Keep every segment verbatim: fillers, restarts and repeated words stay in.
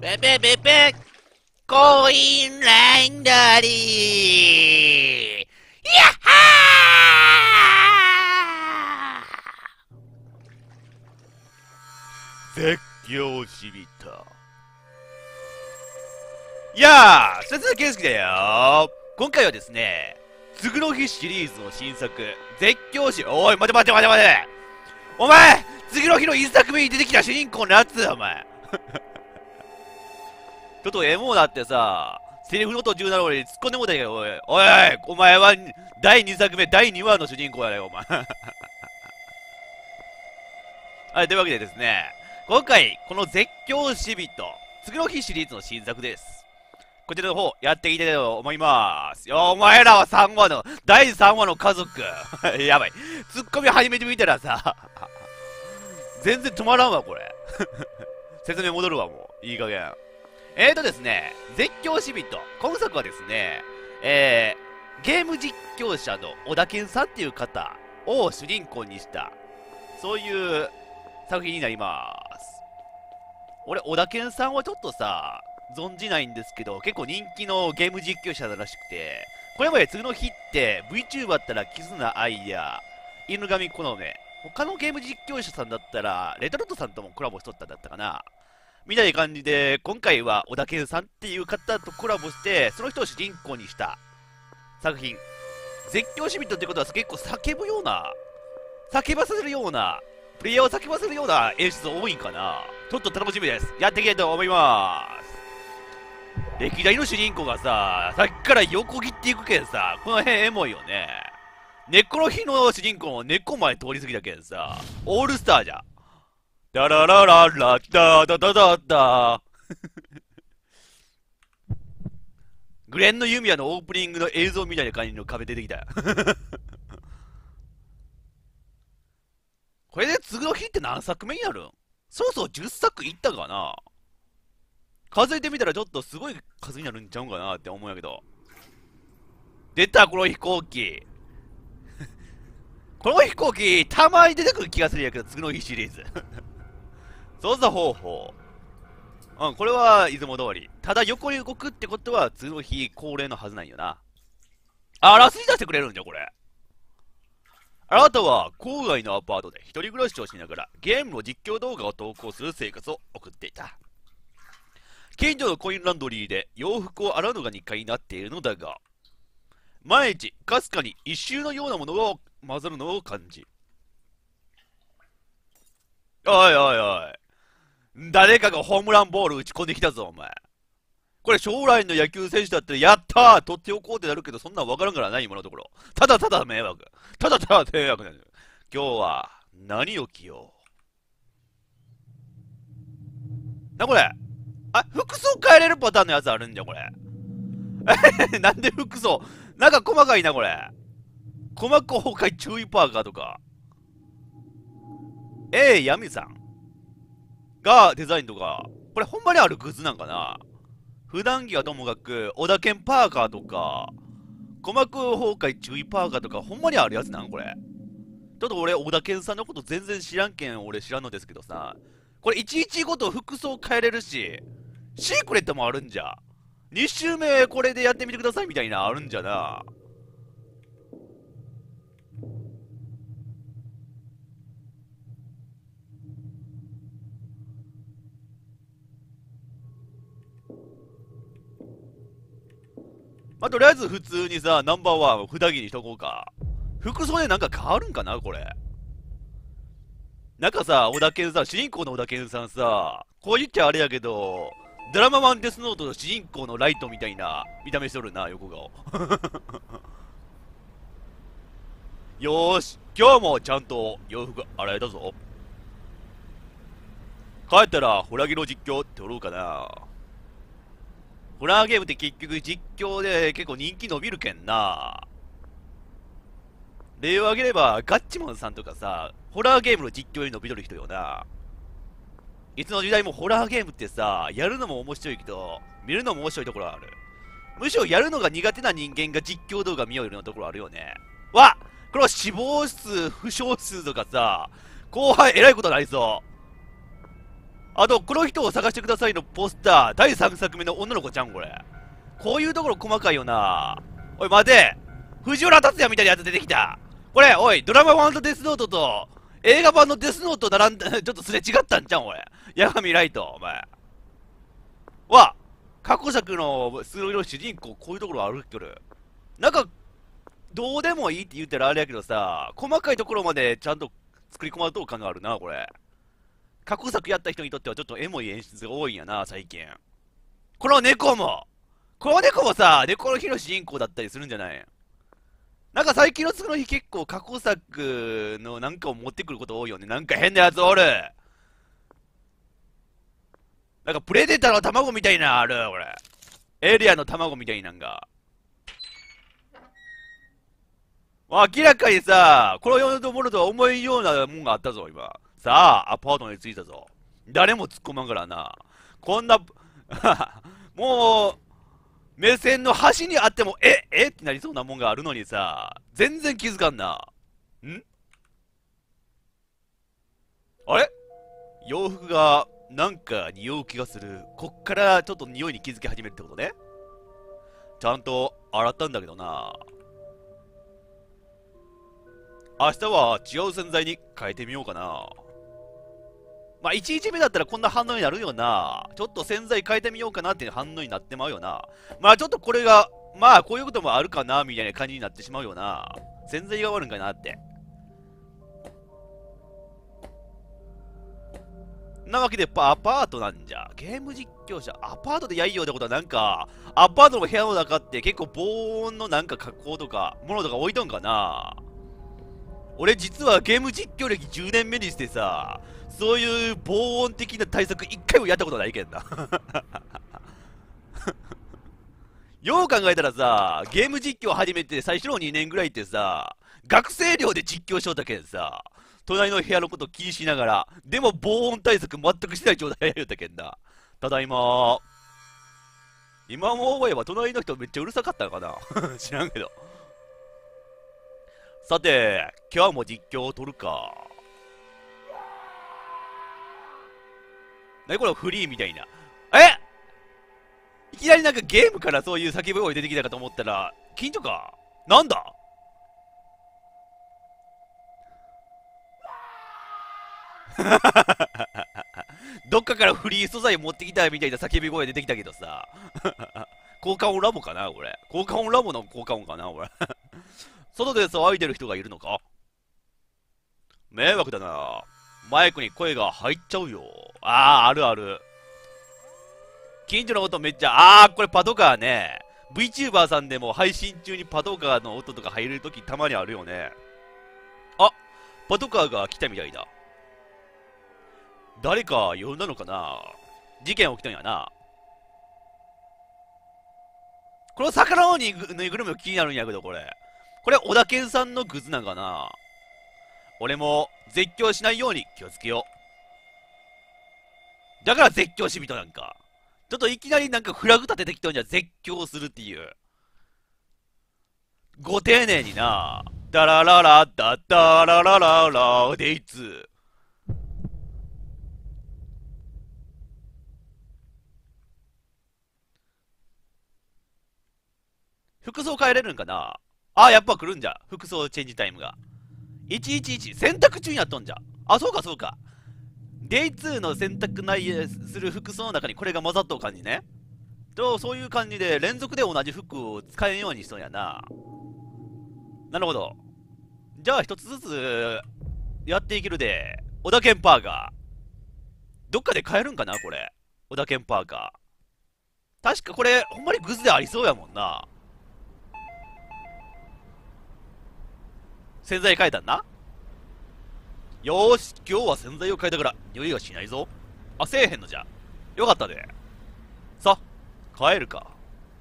ペペペペコインランドリーやっはー絶叫しびた。いやー、鈴木健介だよ。今回はですね、次の日シリーズの新作、絶叫し、おい、待て待て待て待てお前次の日の一作目に出てきた主人公のやつだ、お前ちょっとエモなってさ、セリフの途中なのに突っ込んでもうたけど、おい、おい、お前はだいにさくめ、だいにわの主人公やねお前はい、というわけでですね、今回、この絶叫しびと、次の日シリーズの新作です。こちらの方、やっていきたいと思います。よ、お前らはさんわの、だいさんわの家族。やばい。ツッコミ始めてみたらさ、全然止まらんわ、これ。説明戻るわ、もう。いい加減。えーとですね、絶叫しびと、今作はですね、えー、ゲーム実況者の小田健さんっていう方を主人公にした、そういう作品になります。俺、小田健さんはちょっとさ、存じないんですけど、結構人気のゲーム実況者だらしくて、これまで次の日って VTuber だったらキズナアイや犬神このめ、他のゲーム実況者さんだったらレトルトさんともコラボしとったんだったかなみたいな感じで、今回は小田健さんっていう方とコラボして、その人を主人公にした作品。絶叫シビットってことは結構叫ぶような、叫ばせるような、プレイヤーを叫ばせるような演出多いんかな。ちょっと楽しみです。やっていきたいと思います。歴代の主人公がさ、さっきから横切っていくけんさ、この辺エモいよね。猫の日の主人公も猫前通り過ぎたけんさ、オールスターじゃ。ダララララダダダダダグレンの弓矢のオープニングの映像みたいな感じの壁出てきた。これで次の日って何作目になるん？そろそろじゅっさくいったかな？数えてみたらちょっとすごい数になるんちゃうんかなって思うんやけど。出た、この飛行機。この飛行機、たまに出てくる気がするんやけど、次の日シリーズ。操作方法。うん、これはいつも通り。ただ横に動くってことは、次の日恒例のはずなんよな。あ、ラスに出してくれるんじゃ、これ。あなたは郊外のアパートで一人暮らしをしながらゲームの実況動画を投稿する生活を送っていた。近所のコインランドリーで洋服を洗うのが日課になっているのだが、毎日かすかに異臭のようなものが混ざるのを感じ、おいおいおい、誰かがホームランボール打ち込んできたぞお前。これ将来の野球選手だったらやったー取っておこうってなるけど、そんなん分からんからない今のところ。ただただ迷惑、ただただ迷惑なんだよ。今日は何を着ような。これあ、服装変えれるパターンのやつあるんじゃこれ。なんで服装なんか細かいなこれ。鼓膜崩壊注意パーカーとか。えー、ヤミさんがデザインとか、これほんまにあるグッズなんかな。普段着はともかく、小田健パーカーとか、鼓膜崩壊注意パーカーとか、ほんまにあるやつなんこれ。ちょっと俺、小田健さんのこと全然知らんけん、俺知らんのですけどさ、これいちいちごと服装変えれるし、シークレットもあるんじゃ。に周目これでやってみてくださいみたいなあるんじゃな。まあ、とりあえず普通にさ、ナンバーワンを札木にしとこうか。服装でなんか変わるんかなこれ。なんかさ、小田健さん、主人公の小田健さんさ、こう言っちゃあれやけど、ドラママンデスノートの主人公のライトみたいな見た目しとるな、横顔。よーし、今日もちゃんと洋服洗えたぞ。帰ったらホラゲの実況撮ろうかな。ホラーゲームって結局実況で結構人気伸びるけんな。例を挙げればガッチマンさんとかさ、ホラーゲームの実況に伸びとる人よな。いつの時代もホラーゲームってさ、やるのも面白いけど、見るのも面白いところある。むしろやるのが苦手な人間が実況動画見ようようなところあるよね。わっ、この死亡数、負傷数とかさ、後輩えらいことになりそう。 あと、この人を探してくださいのポスター、だいさんさくめの女の子ちゃん、これ。こういうところ細かいよな。おい、待て。藤原竜也みたいなやつ出てきた。これ、おい、ドラマ版のデスノートと、映画版のデスノート並んだ、ちょっとすれ違ったんじゃん、俺。八神ライト、お前。わ、過去作のスローの主人公、こういうところあるっけど。なんか、どうでもいいって言ったらあれやけどさ、細かいところまでちゃんと作り込まれとう感があるな、これ。過去作やった人にとってはちょっとエモい演出が多いんやな、最近。この猫もこの猫もさ、猫の日の主人公だったりするんじゃない？なんか最近の次の日結構過去作のなんかを持ってくること多いよね。なんか変なやつおる。なんかプレデターの卵みたいなある、これ。エイリアンの卵みたいなんが。明らかにさ、この世のものとは思えんようなもんがあったぞ、今。さあ、アパートに着いたぞ。誰も突っ込まんからな。こんな、もう、目線の端にあっても、ええってなりそうなもんがあるのにさ、全然気づかんな。んあれ洋服が、なんか匂う気がする。こっからちょっと匂いに気づき始めるってことね。ちゃんと洗ったんだけどな。明日は違う洗剤に変えてみようかな。まあ、いちにちめだったらこんな反応になるよな。ちょっと洗剤変えてみようかなっていう反応になってまうよな。まあ、ちょっとこれが、まあ、こういうこともあるかな、みたいな感じになってしまうよな。洗剤が悪いんかなって。なわけで、アパートなんじゃ。ゲーム実況者。アパートでやいようってことはなんか、アパートの部屋の中って結構防音のなんか加工とか、物とか置いとんかな。俺実はゲーム実況歴じゅうねんめにしてさ、そういう防音的な対策一回もやったことないけんな。よう考えたらさ、ゲーム実況始めて最初のにねんぐらいってさ、学生寮で実況しとったけんさ、隣の部屋のこと気にしながら、でも防音対策全くしない状態やったけんな。ただいまー。今思えば隣の人めっちゃうるさかったのかな。知らんけど。さて、今日も実況を撮るか。なにこれフリーみたいな。えいきなりなんかゲームからそういう叫び声出てきたかと思ったら、近所かなんだどっかからフリー素材持ってきたみたいな叫び声出てきたけどさ。効果音ラボかなこれ。効果音ラボの効果音かなこれ。外で騒いでる人がいるのか？迷惑だな。マイクに声が入っちゃうよ。ああ、あるある。近所の音めっちゃ、ああ、これパトカーね。VTuber さんでも配信中にパトカーの音とか入るときたまにあるよね。あ、パトカーが来たみたいだ。誰か呼んだのかな？事件起きたんやな。この魚のぬいぐるみも気になるんやけど、これ。これ、小田健さんのグッズなんかな？俺も絶叫しないように気をつけよう。だから絶叫し人なんか。ちょっといきなりなんかフラグ立ててきたんじゃ絶叫するっていう。ご丁寧にな。ダラララダダララララデイツ。服装変えれるんかなあ、やっぱ来るんじゃ。服装チェンジタイムが。いちいちいち選択中にやっとんじゃ。あ、そうかそうか。デイツー の選択内する服装の中にこれが混ざっとう感じね。と、そういう感じで連続で同じ服を使えんようにしそうやな。なるほど。じゃあ一つずつやっていけるで。小田健パーカー。どっかで買えるんかなこれ。小田健パーカー。確かこれ、ほんまにグズでありそうやもんな。洗剤変えたんな。よーし、今日は洗剤を変えたから匂いがしないぞ。あ、せえへんのじゃ。よかったで。さ、帰るか。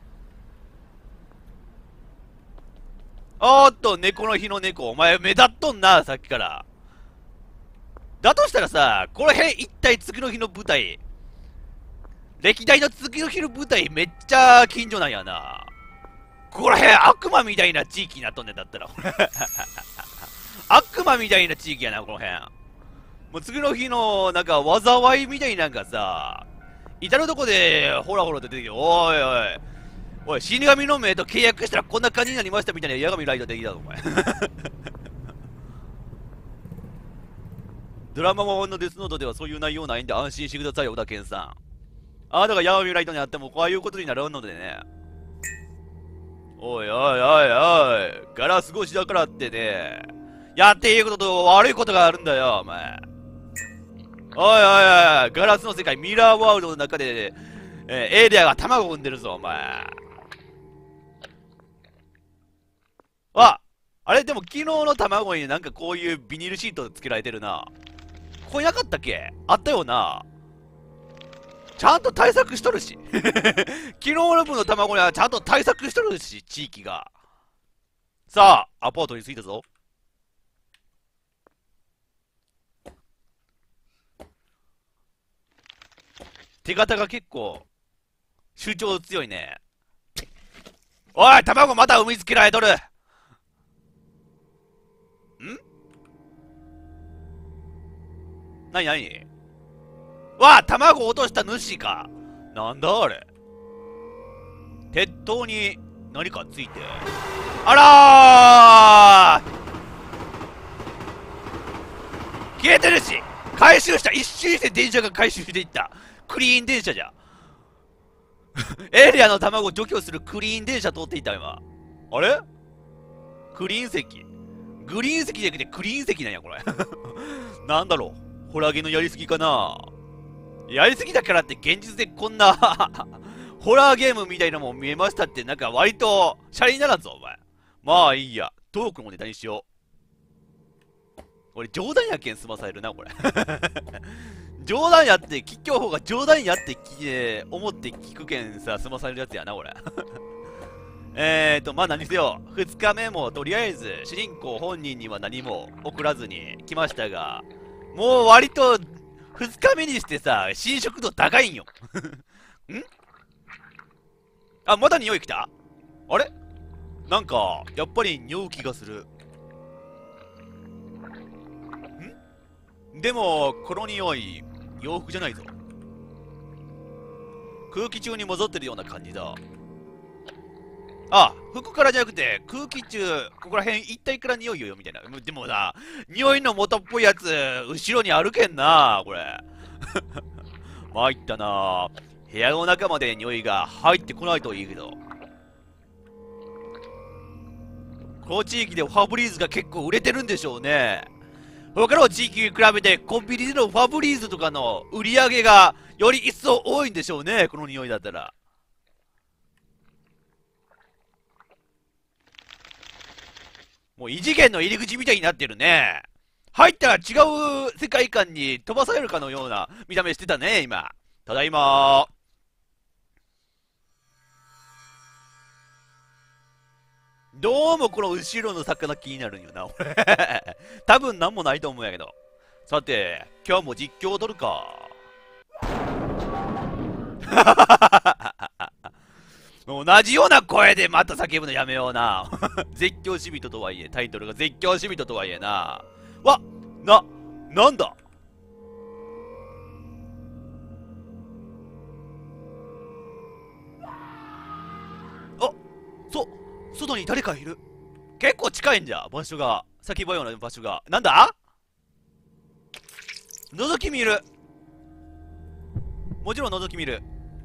おーっと、猫の日の猫。お前目立っとんな、さっきから。だとしたらさ、この辺一体次の日の舞台。歴代の次の日の舞台めっちゃ近所なんやな。この辺悪魔みたいな地域になっとんねんだったら。悪魔みたいな地域やな、この辺。 もう次の日の、なんか、災いみたいになんかさ、至るとこで、ほらほらと出てきて、おいおい、おい、死神の目と契約したらこんな感じになりましたみたいな、矢神ライトできたぞ、お前。ドラマものデスノートではそういう内容ないんで安心してください、小田健さん。あなたが矢神ライトにあっても、こういうことになるのでね。おいおいおいおい、ガラス越しだからってね、やっていいことと悪いことがあるんだよ、お前。おいおいおい、ガラスの世界、ミラーワールドの中で、えー、エイリアが卵を産んでるぞ、お前。あ、あれでも昨日の卵になんかこういうビニールシートつけられてるな。これなかったっけ？あったよな。ちゃんと対策しとるし。昨日の分の卵にはちゃんと対策しとるし、地域が。さあ、アパートに着いたぞ。手形が結構、主張強いね。おい、卵また産みつけられとる。ん？なになに？わあ、卵落とした主か。なんだあれ。鉄塔に何かついて。あらー！消えてるし回収した。一瞬して電車が回収していった。クリーン電車じゃ。エイリアの卵を除去するクリーン電車通っていた今。あれクリーン石。グリーン石じゃなくてクリーン石なんやこれ。なんだろう、ホラゲのやりすぎかな。やりすぎだからって現実でこんなホラーゲームみたいなもん見えましたって、なんか割とシャレにならんぞお前。まあいいや、トークのネタにしよう。俺冗談やけん済まされるなこれ。冗談やって、吉祥法が冗談やってき、えー、思って聞くけんさ、済まされるやつやな、俺。えーと、まあ何せよ、ふつかめもとりあえず、主人公本人には何も送らずに来ましたが、もう割と、ふつかめにしてさ、侵食度高いんよ。ん？あ、まだ匂い来た？あれ？なんか、やっぱり匂う気がする。ん？でも、この匂い、洋服じゃないぞ。空気中に混ざってるような感じだ。あ、服からじゃなくて、空気中、ここら辺一体から匂いよ、みたいな。でもな、匂いの元っぽいやつ、後ろにあるけんな、これ。参ったな。部屋の中まで匂いが入ってこないといいけど。この地域でファブリーズが結構売れてるんでしょうね。他の地域に比べてコンビニでのファブリーズとかの売り上げがより一層多いんでしょうね、この匂いだったら。もう異次元の入り口みたいになってるね。入ったら違う世界観に飛ばされるかのような見た目してたね、今。ただいまー。どうもこの後ろの魚気になるんよな、俺。多分なんもないと思うんやけど。さて、今日も実況を撮るか。同じような声でまた叫ぶのやめような。絶叫しびととはいえ、タイトルが絶叫しびととはいえな。わ、な、なんだ？あ、そ、外に誰かいる。結構近いんじゃ、場所が。先ばような場所が。なんだ？覗き見る。もちろん覗き見る。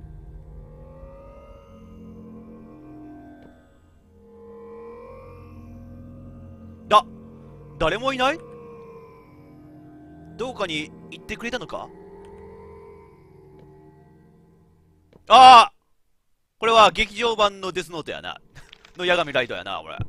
だ、誰もいない？どこかに行ってくれたのか？ああ、これは劇場版のデスノートやな。の矢神ライトやな、これ。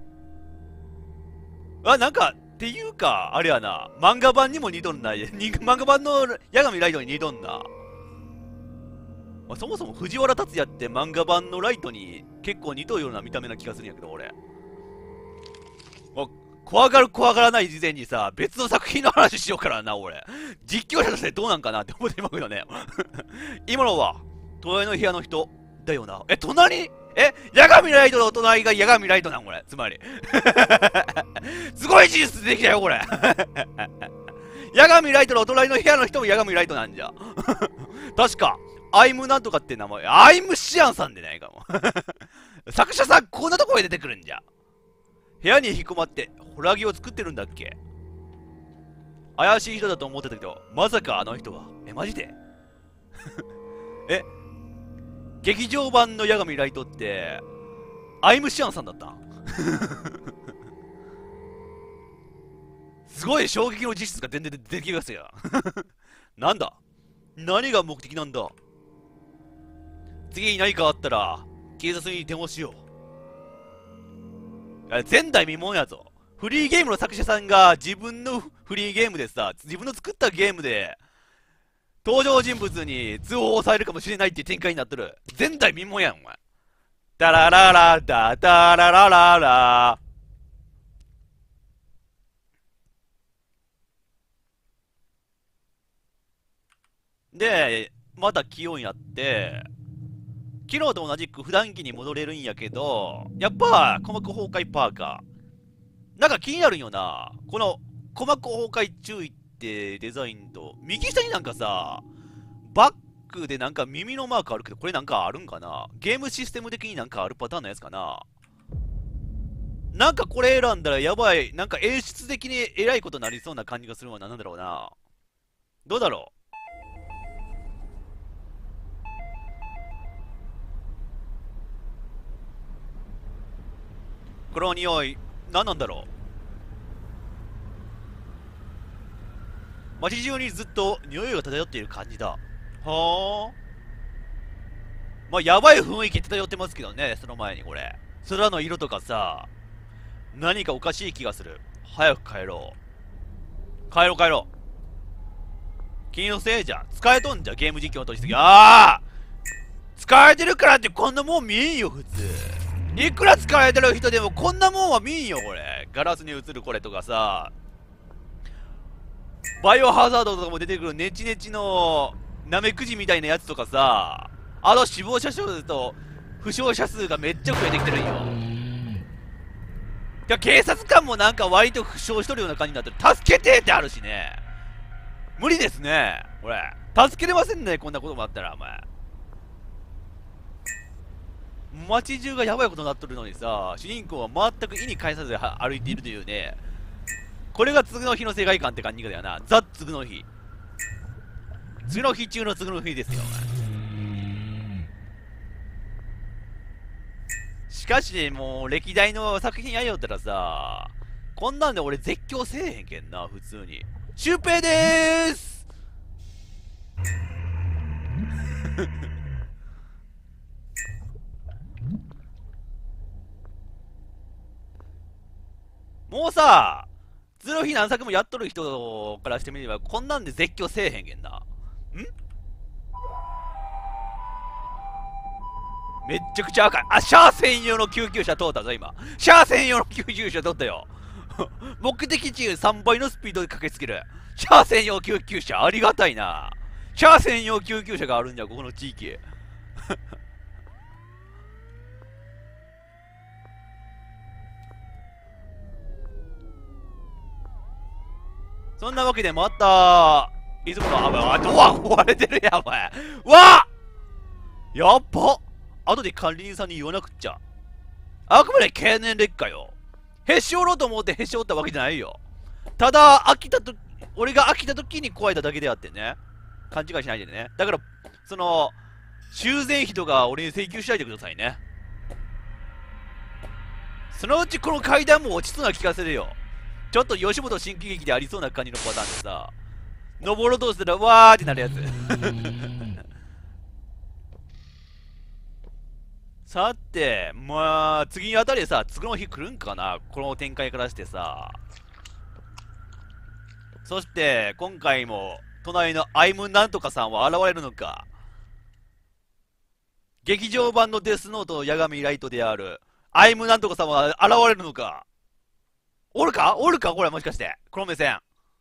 あ、なんか、っていうか、あれやな、漫画版にも似とんな。漫画版の矢神ライトに似とんな。まあ、そもそも藤原竜也って漫画版のライトに結構似とるような見た目な気がするんやけど、俺。まあ、怖がる怖がらない事前にさ、別の作品の話しようからな、俺。実況者としてどうなんかなって思ってまうけどね。今のは、隣の部屋の人だよな。え、隣？え、矢神ライトの隣が矢神ライトなんこれ。つまり。すごい事実できたよ、これ。 ヤガミライトのお隣の部屋の人もヤガミライトなんじゃ。確か、アイムなんとかって名前、アイムシアンさんでないかも。作者さん、こんなとこへ出てくるんじゃ。部屋に引きこもって、ホラギを作ってるんだっけ。怪しい人だと思ってたけど、まさかあの人は。え、マジで。え、劇場版のヤガミライトって、アイムシアンさんだったん。すごい衝撃の事実が全然出てきますよ。なんだ、何が目的なんだ。次に何かあったら、警察に電話しよう。前代未聞やぞ。フリーゲームの作者さんが自分のフリーゲームでさ、自分の作ったゲームで、登場人物に通報されるかもしれないっていう展開になってる。前代未聞やん、お前。ダラララダダララララ。で、また気温やって、昨日と同じく普段着に戻れるんやけど、やっぱ、鼓膜崩壊パーカー。なんか気になるんよな。この、鼓膜崩壊注意ってデザインと、右下になんかさ、バックでなんか耳のマークあるけど、これなんかあるんかな。ゲームシステム的になんかあるパターンのやつかな。なんかこれ選んだらやばい。なんか演出的にえらいことになりそうな感じがするのは何なんだろうな。どうだろう。この匂い、何なんだろう。街中にずっと匂いが漂っている感じだ。はあ。まあ、やばい雰囲気漂ってますけどね、その前にこれ。空の色とかさ、何かおかしい気がする。早く帰ろう。帰ろう帰ろう。君のせいじゃ。使えとんじゃ、ゲーム実況として。ああ使えてるからってこんなもん見んよ、普通。いくら使えてる人でもこんなもんは見んよ、これ。ガラスに映るこれとかさ。バイオハザードとかも出てくるネチネチのナメクジみたいなやつとかさ。あの死亡者数と負傷者数がめっちゃ増えてきてるんよ。いや、警察官もなんか割と負傷しとるような感じになってる。助けてってあるしね。無理ですね。これ。助けれませんね、こんなこともあったら、お前。街中がやばいことになっとるのにさ、主人公は全く意に介さず歩いているというね。これが次の日の世界観って感じだよな。ザ・次の日。次の日中の次の日ですよ、お前。しかし、もう、歴代の作品やりよったらさ、こんなんで俺絶叫せえへんけんな、普通に。シュウペイでーすもうさ、次の日何作もやっとる人からしてみれば、こんなんで絶叫せえへんけんな。んめっちゃくちゃ赤い。あ、シャア専用の救急車通ったぞ、今。シャア専用の救急車通ったよ。目的地さんばいのスピードで駆けつける。シャア専用救急車、ありがたいな。シャア専用救急車があるんじゃ、ここの地域。そんなわけで、また、いつもの、あ、ドア壊れてるやん、お前。うわやっば後で管理人さんに言わなくっちゃ。あくまで経年劣化よ。へし折ろうと思ってへし折ったわけじゃないよ。ただ、飽きたと、俺が飽きた時に壊れただけであってね。勘違いしないでね。だから、その、修繕費とか俺に請求しないでくださいね。そのうちこの階段も落ちそうな気がするよ。ちょっと吉本新喜劇でありそうな感じのパターンでさ、登ろうとしたらわーってなるやつ。さて、まあ、次あたりでさ、次の日来るんかな、この展開からしてさ。そして、今回も、隣のアイムなんとかさんは現れるのか。劇場版のデスノートのヤガミライトである、アイムなんとかさんは現れるのか。おるかおるかこれもしかして。この目線。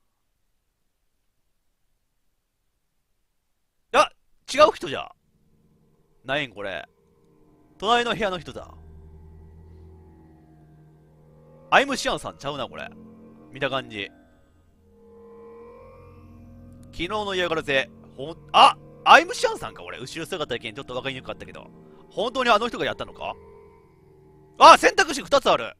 いや、違う人じゃ。ないんこれ。隣の部屋の人だ。アイムシアンさんちゃうな、これ。見た感じ。 昨日の嫌がらせ、ほん、あアイムシャンさんか、俺。後ろ姿だけにちょっと分かりにくかったけど。本当にあの人がやったのか？あ、選択肢ふたつある。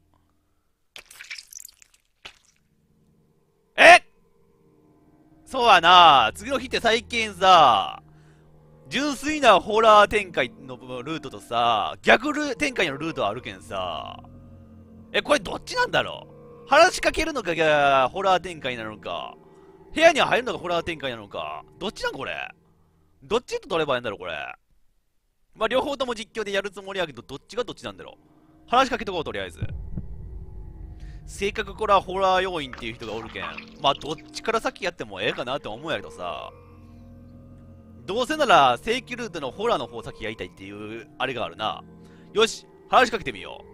えそうやな。次の日って最近さ、純粋なホラー展開のルートとさ、逆ル展開のルートあるけんさ。え、これどっちなんだろう？話しかけるのがホラー展開なのか、部屋に入るのがホラー展開なのか、どっちなんこれ？どっちと取ればいいんだろうこれ。まあ、両方とも実況でやるつもりやけど、どっちがどっちなんだろう。話しかけとこう、とりあえず。せっかくこれはホラー要因っていう人がおるけん。まあ、どっちから先やってもええかなって思うんやけどさ。どうせなら、正規ルートのホラーの方先やりたいっていう、あれがあるな。よし、話しかけてみよ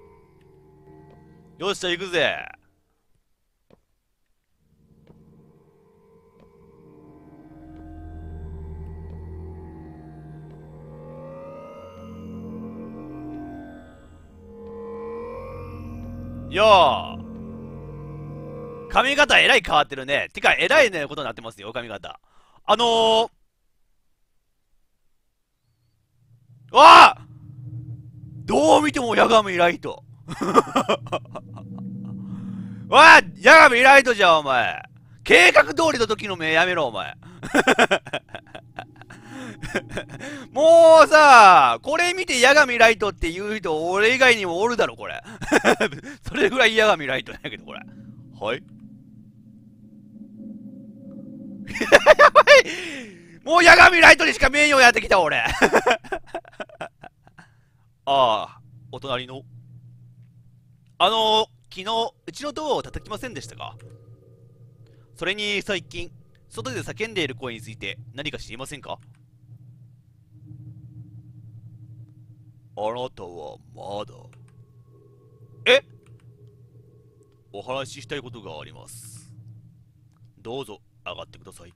う。よっしゃ、行くぜ。よー。髪型えらい変わってるね。てか、えらいねことになってますよ、髪型。あのー、わあどう見てもヤガミライト。わあヤガミライトじゃん、お前。計画通りの時の目やめろ、お前。もうさ、これ見てヤガミライトって言う人、俺以外にもおるだろ、これ。それぐらいヤガミライトやけど、これ。はい。やばいもうヤガミライトにしか見えんようやってきた、俺。ああ、お隣の。あのー、昨日、うちのドアを叩きませんでしたか？それに最近、外で叫んでいる声について何か知りませんか？あなたはまだ。えお話ししたいことがあります。どうぞ上がってください。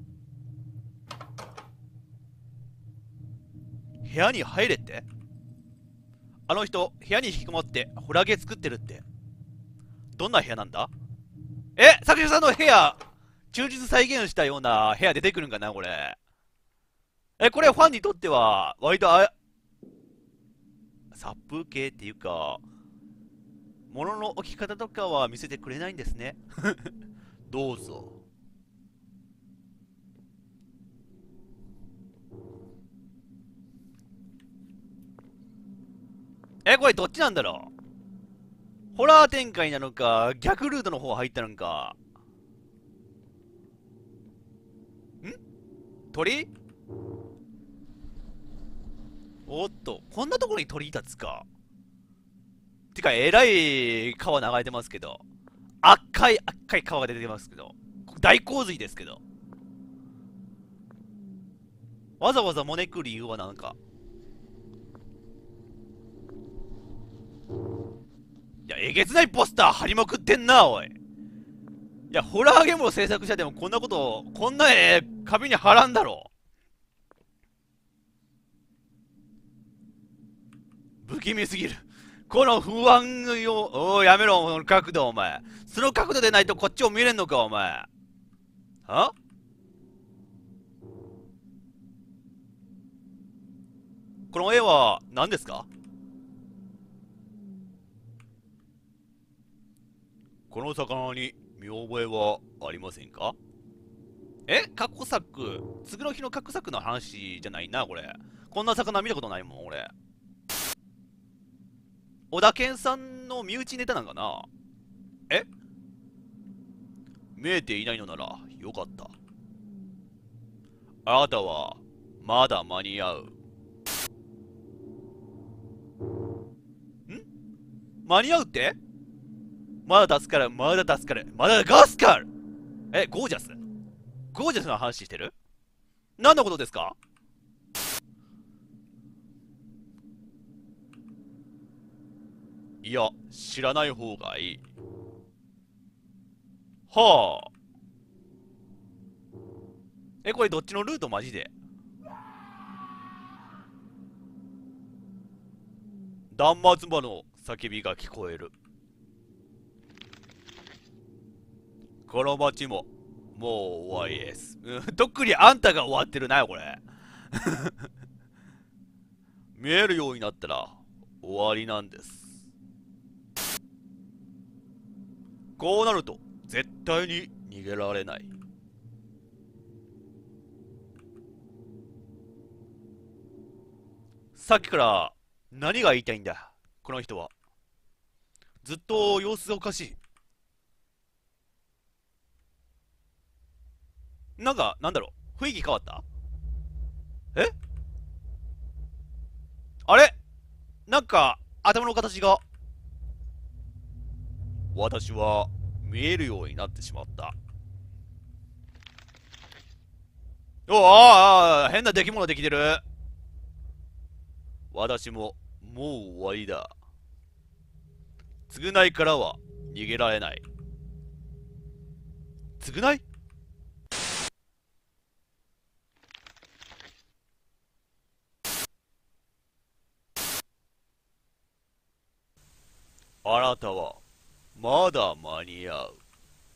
部屋に入れって？あの人、部屋に引きこもってホラゲ作ってるって。どんな部屋なんだ？え作者さんの部屋、忠実再現したような部屋出てくるんかなこれ。え、これファンにとっては、割とあ、殺風景っていうか、物の置き方とかは見せてくれないんですね。どうぞ。え、これどっちなんだろう？ホラー展開なのか、逆ルートの方入ったのか。ん鳥？おっと、こんなところに鳥立つか。てか、えらい川流れてますけど。赤い、赤い川が出てますけど。大洪水ですけど。わざわざ招く理由は何か。いや、えげつないポスター貼りまくってんな、おい。いや、ホラーゲームを制作者でもこんなこと、こんな絵、壁に貼らんだろ。不気味すぎる。この不安よ、おい、やめろ、この角度、お前。その角度でないとこっちを見れんのか、お前。は？この絵は何ですか？この魚に見覚えはありませんか？え過去作、次の日の過去作の話じゃないな、これ。こんな魚見たことないもん、俺。小田健さんの身内ネタなんかな？え見えていないのならよかった。あなたはまだ間に合う。ん間に合うって？まだ助かる、まだ助かる、まだガスカル。え、ゴージャスゴージャスな話してる？何のことですか？いや、知らない方がいい。はあ。え、これどっちのルートマジで？断末魔の叫びが聞こえる。この町ももう終わりです。うん、特にあんたが終わってるなよ、これ。見えるようになったら終わりなんです。こうなると絶対に逃げられない。さっきから何が言いたいんだ、この人は。ずっと様子がおかしい。なんか、なんだろう、雰囲気変わった？えあれ、なんか、頭の形が。私は、見えるようになってしまった。おああ、変な出来物できてる。私も、もう終わりだ。償いからは、逃げられない。償い？あなたは、まだ間に合う。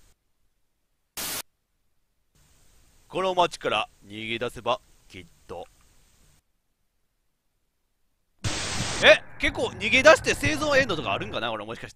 この町から逃げ出せば、きっと。え、結構逃げ出して生存エンドとかあるんかな、これもしかして。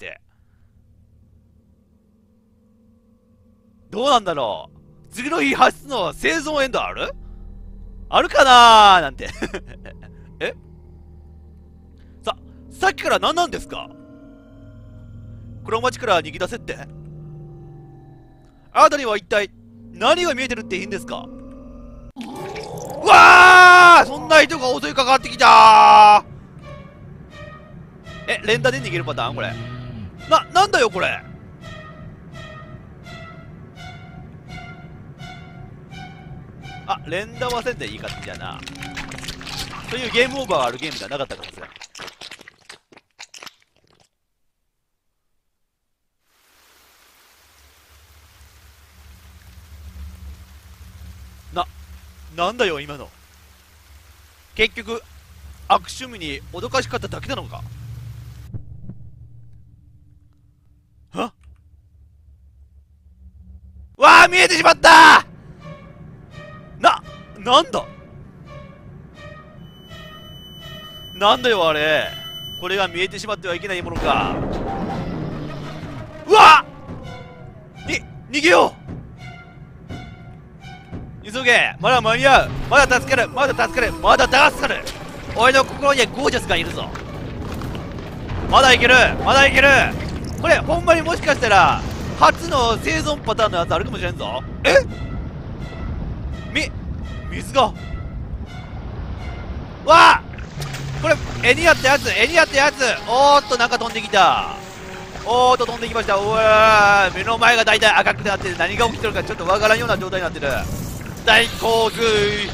どうなんだろう。次の日発出の生存エンドあるあるかなーなんて。えさ、さっきから何なんですか？この町から逃げ出せって？あなたには一体何が見えてるっていいんですか？うわー、そんな人が襲いかかってきたー。え、連打で逃げるパターンこれ。な、なんだよこれ。あ、連打はせんでいいかってじゃな。そういうゲームオーバーがあるゲームじゃなかったかもしれない。な、なんだよ今の。結局、悪趣味に脅かしかっただけなのか？はわあ、見えてしまったー。な、なんだなんだよあれ。これが見えてしまってはいけないものか。うわっに、逃げよう。急げ、まだ間に合う。まだ助かる、まだ助かる、まだ助かる。俺の心にはゴージャスがいるぞ。まだいける、まだいける。これほんまにもしかしたら初の生存パターンのやつあるかもしれんぞ。えみ、水が。わあ、これ絵にあったやつ、絵にあったやつ。おーっと、なんか飛んできた。おーっと飛んできました。うわー、目の前が大体赤くなってて何が起きてるかちょっとわからんような状態になってる。大洪水。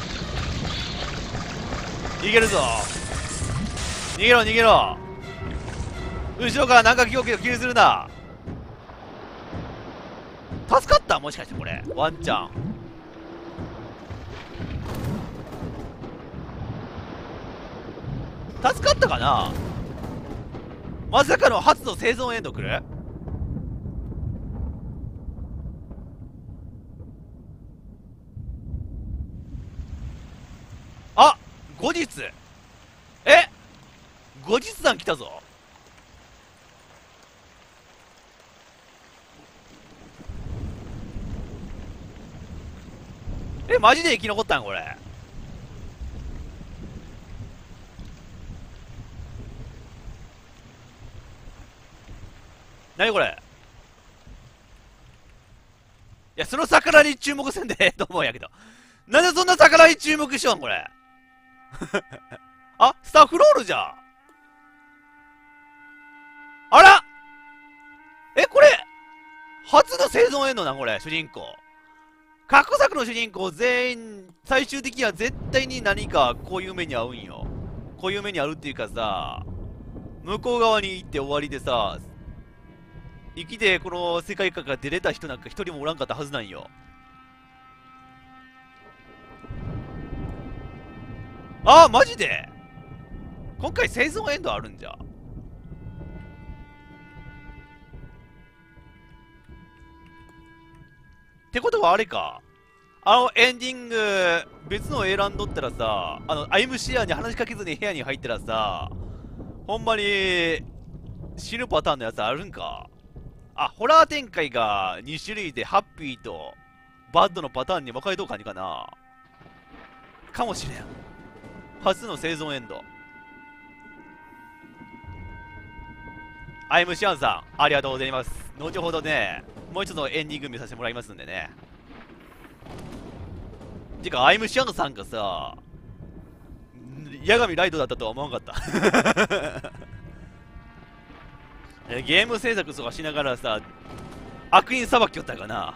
逃げるぞ。逃げろ逃げろ。後ろからなんか気を気にするな。助かった？もしかしてこれワンチャン。助かったかな。まさかの初の生存エンド来る。あ、後日。え、後日談来たぞ。え、マジで生き残ったんこれ。なにこれ。いや、その魚に注目せんでええと思うんやけど。なんでそんな魚に注目しよんこれ。あ、スタッフロールじゃん。あら、え、これ初の生存エンドなんこれ、主人公。過去作の主人公全員、最終的には絶対に何かこういう目に遭うんよ。こういう目に遭うっていうかさ、向こう側に行って終わりでさ、生きてこの世界観から出れた人なんか一人もおらんかったはずなんよ。ああ、マジで今回生存エンドあるんじゃ。 ってことはあれか。あのエンディング、別の選んどったらさ、あの、アイムシアに話しかけずに部屋に入ったらさ、ほんまに、死ぬパターンのやつあるんか。あ、ホラー展開がに種類で、ハッピーとバッドのパターンに分かれとう感じかな。かもしれん。初の生存エンド。アイムシアンさん、ありがとうございます。後ほどね、もう一つのエンディング見させてもらいますんでね。てか、アイムシアンさんがさ、八神ライトだったとは思わなかったゲーム制作とかしながらさ、悪人さばきよったかな。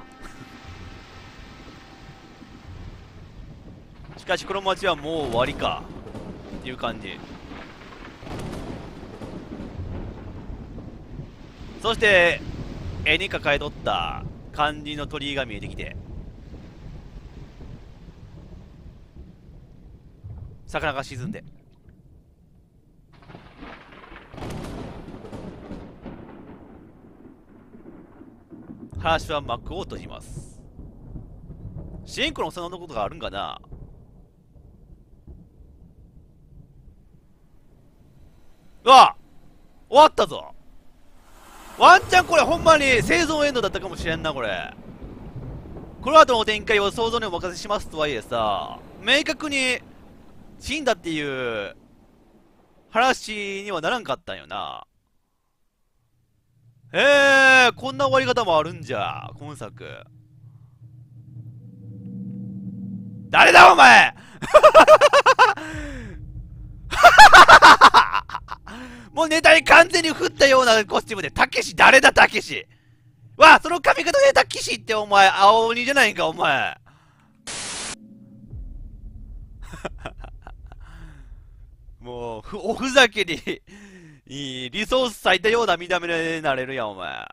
しかしこの街はもう終わりかっていう感じ。そして絵に抱えとった肝心の鳥居が見えてきて、魚が沈んで、話は幕を閉じます。シンクロのそのことがあるんかな。うわ、終わったぞ。ワンチャンこれほんまに生存エンドだったかもしれんな。これこの後の展開を想像にお任せしますとはいえさ、明確に死んだっていう話にはならんかったんよな。えー、こんな終わり方もあるんじゃ、今作。誰だお前もうネタに完全に振ったようなコスチュームで、たけし誰だたけし。わあ、その髪型でたけしってお前、青鬼じゃないんかお前。もうふ、おふざけにいいリソース割いたような見た目になれるやんお前。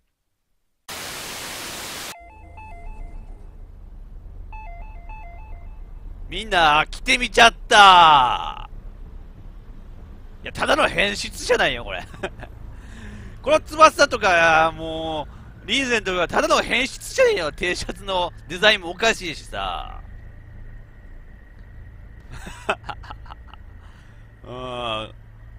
みんな来てみちゃった。いや、ただの変質じゃないよこれこの翼とかもうリーゼントがただの変質じゃねえよ。T シャツのデザインもおかしいしさうん、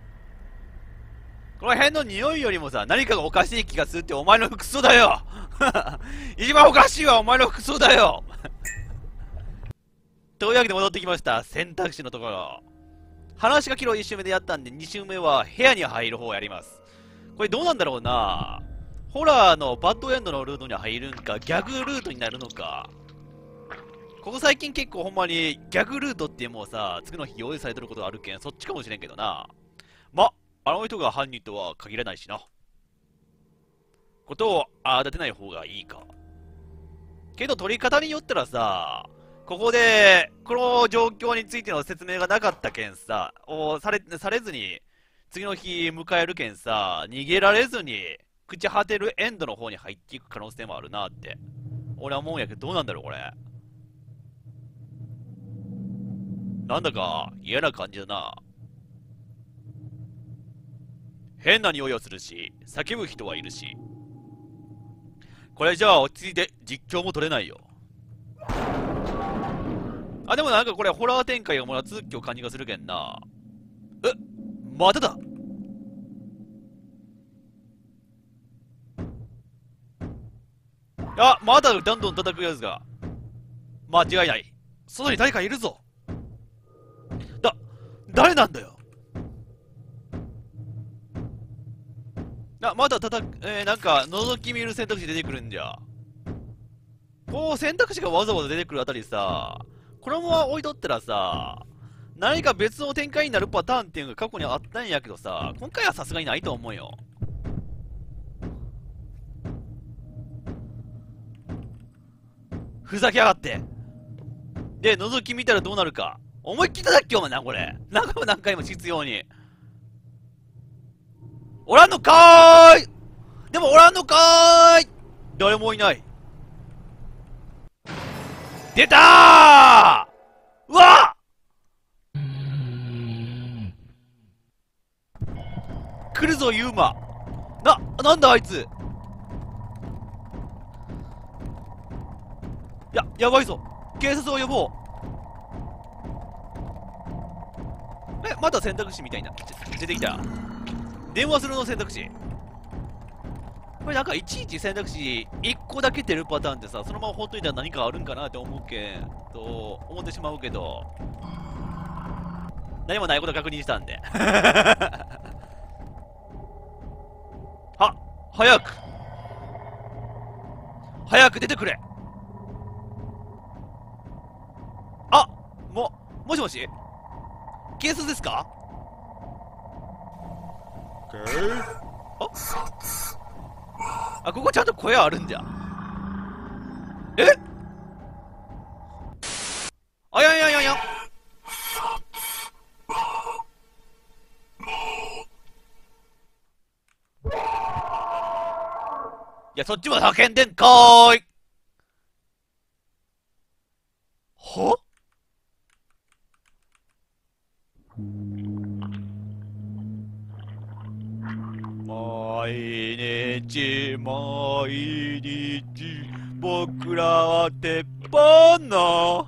この辺の匂いよりもさ、何かがおかしい気がするってお前の服装だよ一番おかしいわお前の服装だよというわけで戻ってきました。選択肢のところ、話がキロいち周目でやったんで、に周目は部屋に入る方をやります。これどうなんだろうな。ホラーのバッドエンドのルートに入るんか、ギャグルートになるのか。ここ最近結構ほんまにギャグルートってもうさ、次の日用意されてることがあるけん、そっちかもしれんけどな。ま、あの人が犯人とは限らないしな。ことをあ立てない方がいいか。けど取り方によったらさ、ここで、この状況についての説明がなかったけんさ、おされ、されずに、次の日迎えるけんさ、逃げられずに、朽ち果てるエンドの方に入っていく可能性もあるなって。俺は思うんやけど、どうなんだろうこれ。なんだか嫌な感じだな。変な匂いをするし、叫ぶ人はいるし。これじゃあ落ち着いて実況も取れないよ。あ、でもなんかこれホラー展開がまだ続きを感じがするけんな。え、まただ。あ、まだどんどん叩くやつが。間違いない。外に誰かいるぞ。だ、誰なんだよ。あ、まだ叩く、えー、なんか覗き見る選択肢出てくるんじゃ。こう選択肢がわざわざ出てくるあたりさ、このまま置いとったらさ、何か別の展開になるパターンっていうのが過去にあったんやけどさ、今回はさすがにないと思うよ。ふざけやがって。で、覗き見たらどうなるか。思いっきり叩きよお前な、これ。何回も何回も必要に。おらんのかーい。でもおらんのかーい。誰もいない。出たー。うわっ、来るぞユーマ。な、なんだあいつ。 やばいぞ。警察を呼ぼう。え、まだ選択肢みたいな。出てきた。電話するの選択肢。これなんかいちいち選択肢いっこだけ出るパターンってさ、そのままほっといたら何かあるんかなって思うけん、と思ってしまうけど、何もないこと確認したんで。は、早く早く出てくれ。あ、も、もしもし警察ですか？ああ、ここちゃんと声あるんじゃ。え？あやんやんやんやん。いや、そっちも叫んでんかーい。は？毎日毎日僕らは鉄板の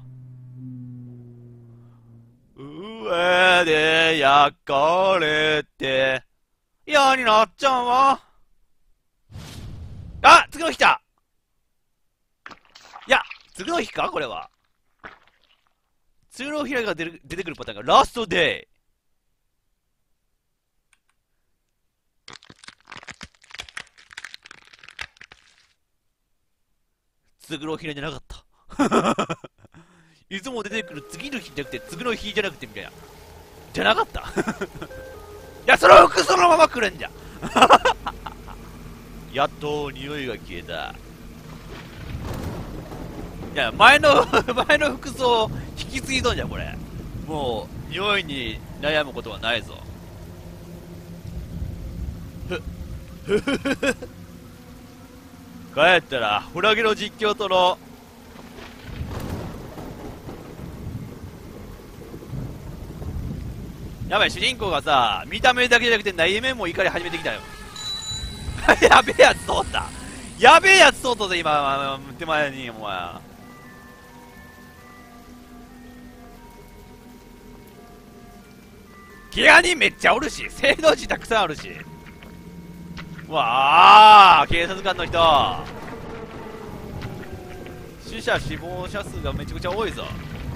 上で焼かれて嫌になっちゃうわ。あ、次の日だ。いや、次の日かこれは。次の日が出る出てくるパターンがラストデイ。次の日じゃなかった。いつも出てくる次の日じゃなくて、次の日じゃなくてみたいな。じゃなかった。いや、その服そのまま来るんじゃ。やっと匂いが消えた。いや、前の、前の服装引き継いどんじゃん、これ。もう、匂いに悩むことはないぞ。ふ、ふふふふ。帰ったら、フラゲの実況との、やばい、主人公がさ、見た目だけじゃなくて内面も怒り始めてきたよ。やべえやつ通った。やべえやつ通ったぜ、今、手前に、お前。怪我人めっちゃおるし、聖堂地たくさんあるし。うわあ、警察官の人。死者死亡者数がめちゃくちゃ多いぞ。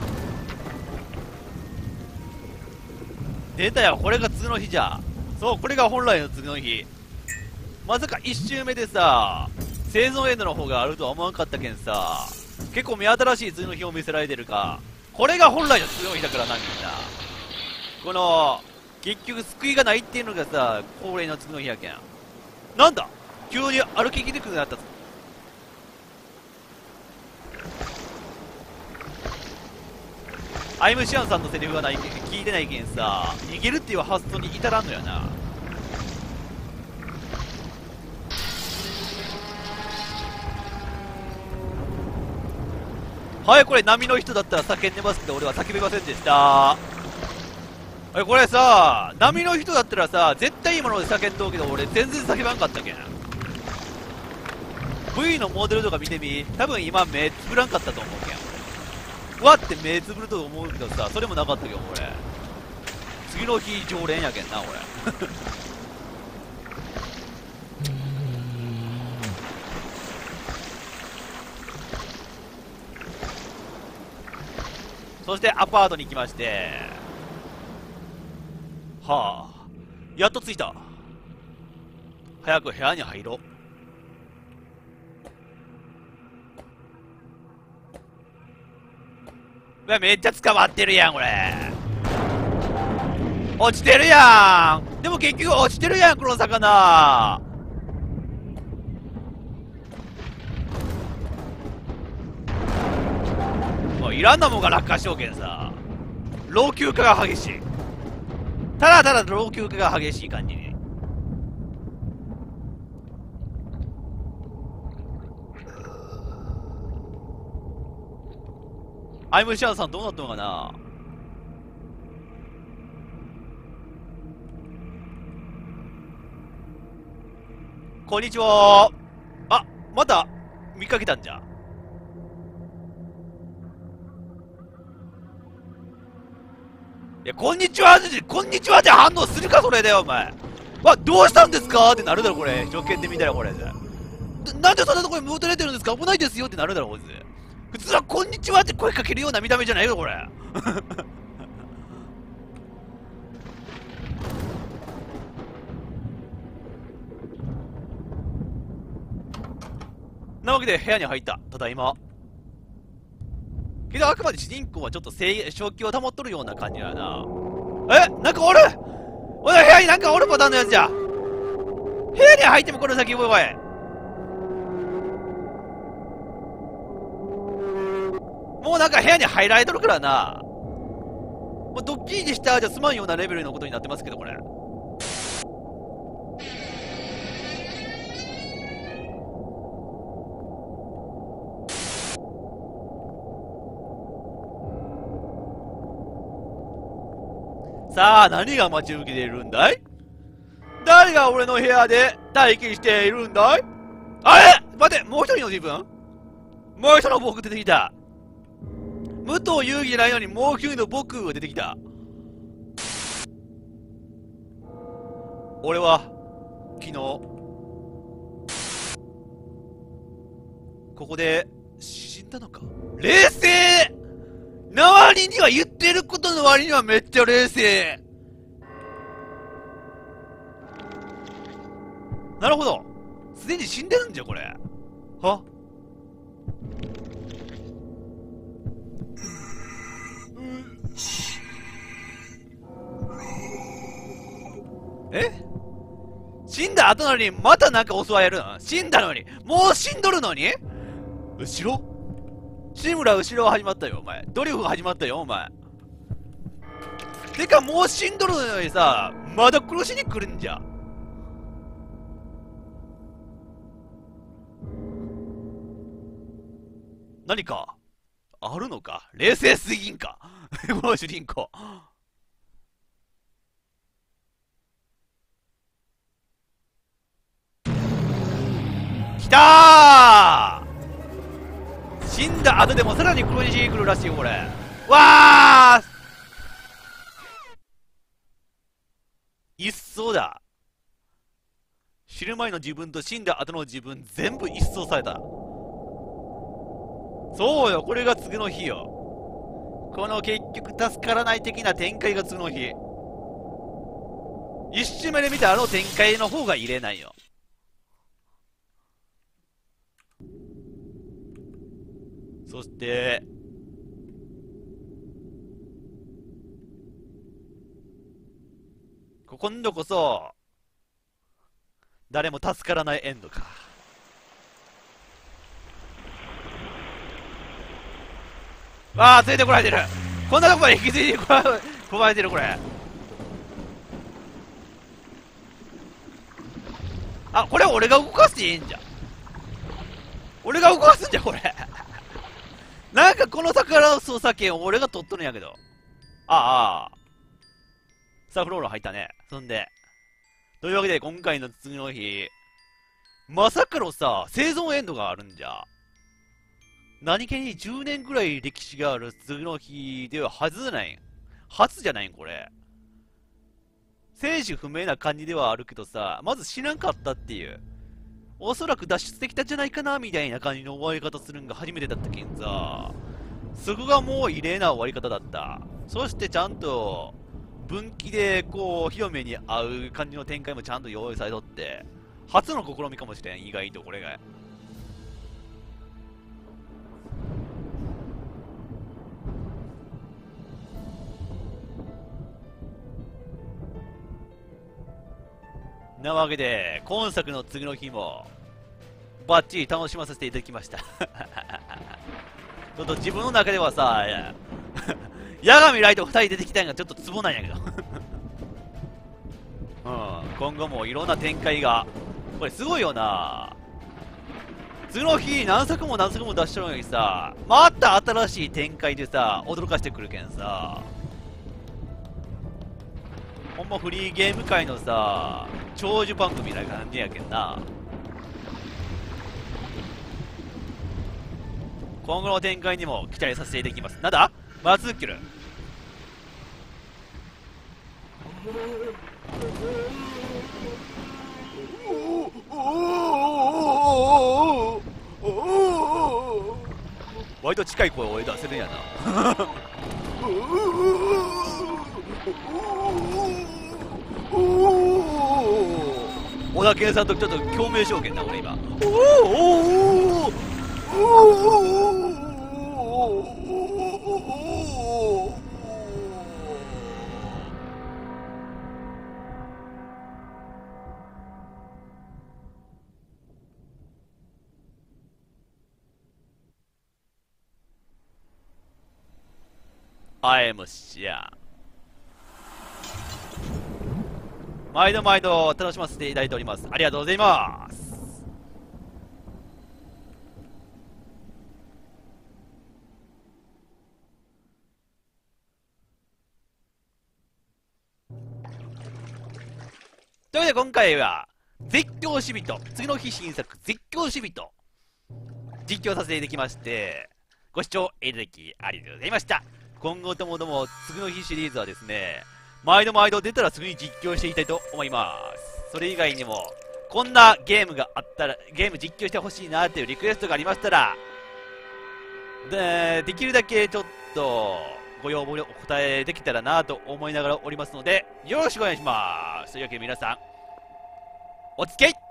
出たよ、これが次の日じゃ。そう、これが本来の次の日。まさかいち周目でさ、生存エンドの方があるとは思わんかったけんさ、結構目新しい次の日を見せられてるか。これが本来の次の日だからな、みんな。この、結局救いがないっていうのがさ、恒例の次の日やけん。なんだ急に歩きにくくなったぞ。アイムシアンさんのセリフがないけん、聞いてないけんさ、逃げるっていう発想に至らんのやな。はい、これ波の人だったら叫んでますけど、俺は叫びませんでした。え、これさ、波の人だったらさ、絶対今ので叫んどうけど、俺全然叫ばんかったけん。V のモデルとか見てみ、多分今目つぶらんかったと思うけん。わって目つぶると思うけどさ、それもなかったけど、俺。次の日常連やけんな、俺。そしてアパートに行きまして、はあ、やっと着いた。早く部屋に入ろう。うわ、めっちゃ捕まってるやん、これ。落ちてるやん。でも結局落ちてるやん、この魚。もういらんなもんが落下しようけんさ。老朽化が激しい。ただただ老朽化が激しい感じに。アイムシャンさんどうなったのかな。こんにちは。あ、また見かけたんじゃ。 いや、こんにちはって、こんにちはって反応するか、それでよ、お前。わ、どうしたんですかってなるだろ、これ。初見で見たら、これ。なんでそんなところに戻れてるんですか、危ないですよってなるだろ、こいつ。普通はこんにちはって声かけるような見た目じゃないよ、これ。なわけで部屋に入った。ただいま。けどあくまで主人公はちょっと正気を保っとるような感じだな。え、なんかおるおい、部屋になんかおるパターンのやつじゃ。部屋に入ってもこの先おいおい。もうなんか部屋に入られとるからな。もうドッキリでしたじゃ済まんようなレベルのことになってますけど、これ。さあ、何が待ち受けているんだい？誰が俺の部屋で待機しているんだい？あれ待て、もう一人の自分？もう一人の僕出てきた。武藤遊戯じゃないのにもう一人の僕が出てきた。俺は、昨日、ここで死んだのか？冷静な割には言ってることの割にはめっちゃ冷静。なるほど。すでに死んでるんじゃ、これ。はえ？死んだ後なのにまたなんか襲われるの？死んだのにもう死んどるのに後ろ志村後ろ始まったよ、お前。ドリフが始まったよ、お前。てか、もう死んどるのにさ、まだ殺しに来るんじゃ。何か、あるのか？冷静すぎんかこの主人公。来たー！死んだ後でもさらに黒西来るらしいよ、これ。わー！一掃だ。死ぬ前の自分と死んだ後の自分、全部一掃された。そうよ、これが次の日よ。この結局助からない的な展開が次の日。一周目で見たあの展開の方が入れないよ。そして、今度こそ、誰も助からないエンドか。ああ、ついてこられてる。こんなとこまで引き継いでこられてる、これ。あ、これ俺が動かしていいんじゃん。俺が動かすんじゃん、これ。なんかこの宝の操作権を俺が取っとるんやけど。ああ。さあ、フローラ入ったね。そんで。というわけで、今回の次の日。まさかのさ、生存エンドがあるんじゃ。何気にじゅうねんぐらい歴史がある次の日でははずないん。初じゃないん、これ。生死不明な感じではあるけどさ、まず死なんかったっていう。おそらく脱出できたんじゃないかなみたいな感じの終わり方するんが初めてだったけんさ。そこがもう異例な終わり方だった。そしてちゃんと、分岐でこう、広めに合う感じの展開もちゃんと用意されとって、初の試みかもしれん、意外とこれが。なわけで、今作の次の日も、バッチリ楽しませていただきました。ちょっと自分の中ではさ、八神ライトふたり出てきたのがちょっとツボなんやけど。うん、今後もいろんな展開が、これすごいよな。次の日何作も何作も出してるのにさ、また新しい展開でさ、驚かしてくるけんさ。ほんまフリーゲーム界のさ、長寿番組みたいな感じやけんな。今後の展開にも期待させていただきます。なんだマツーキル。 割と近い声を出せるんやな。小田健さんとちょっと共鳴証券な俺今。アイムシアン。毎度毎度楽しませていただいております。ありがとうございます。というわけで今回は絶叫シビト、次の日新作絶叫シビト実況させていただきまして、ご視聴いただきありがとうございました。今後ともども次の日シリーズはですね、毎度毎度出たらすぐに実況していきたいと思います。それ以外にもこんなゲームがあったら、ゲーム実況してほしいなっていうリクエストがありましたら、でできるだけちょっとご要望にお答えできたらなと思いながらおりますので、よろしくお願いします。というわけで皆さんお付き合い